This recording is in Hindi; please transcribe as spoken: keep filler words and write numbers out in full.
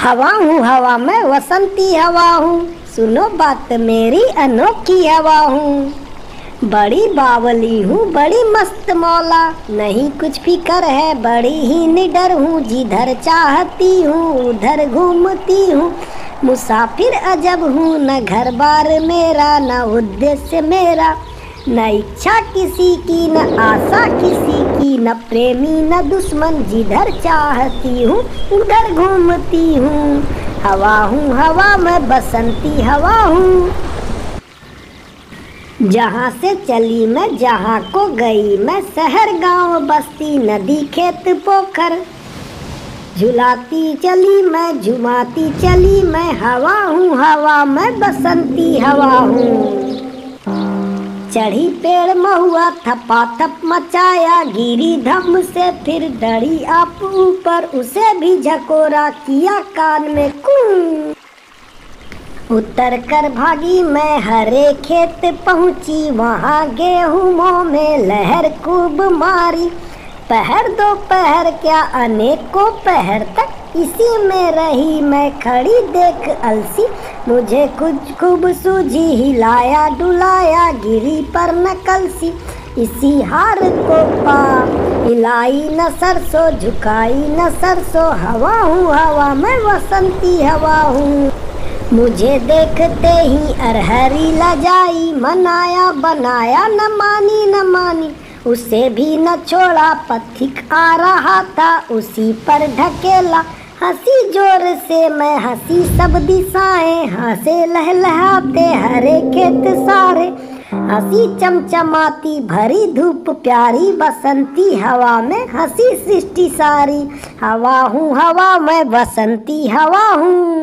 हवा हूँ हवा मैं वसंती हवा हूँ, सुनो बात मेरी अनोखी हवा हूँ। बड़ी बावली हूँ बड़ी मस्त मौला, नहीं कुछ फिकर है बड़ी ही निडर हूँ। जिधर चाहती हूँ उधर घूमती हूँ, मुसाफिर अजब हूँ। न घर बार मेरा न उद्देश्य मेरा, न इच्छा किसी की न आशा किसी की, न प्रेमी न दुश्मन। जिधर चाहती हूँ उधर घूमती हूँ, हवा हूँ हवा मैं बसंती हवा हूँ। जहाँ से चली मैं जहाँ को गई मैं, शहर गांव बस्ती नदी खेत पोखर। झुलाती चली मैं झुमाती चली मैं, हवा हूँ हवा मैं बसंती हवा हूँ। चढ़ी पेड़ महुआ थपा थप मचाया, गिरी धम से फिर डरी आप ऊपर। उसे भी झकोरा किया कान में कूं, उतर कर भागी मैं हरे खेत पहुँची। वहाँ गेहूमों में लहर खूब मारी, पहर दो पहर क्या अनेकों पहर तक इसी में रही मैं खड़ी देख अलसी। मुझे कुछ खूब सूझी हिलाया डुलाया, गिरी पर नकल सी इसी हार को पा। हिलाई न सरसों झुकाई न सरसों, हवा हूँ हवा मैं वसंती हवा हूँ। मुझे देखते ही अरहरी लजाई, मनाया बनाया न मानी न मानी। उसे भी न छोड़ा पथिक आ रहा था उसी पर ढकेला। हंसी जोर से मैं हंसी सब दिशाएं, हंसे लहलहाते हरे खेत सारे। हंसी चमचमाती भरी धूप प्यारी, बसंती हवा में हंसी सृष्टि सारी। हवा हूँ हवा मैं बसंती हवा हूँ।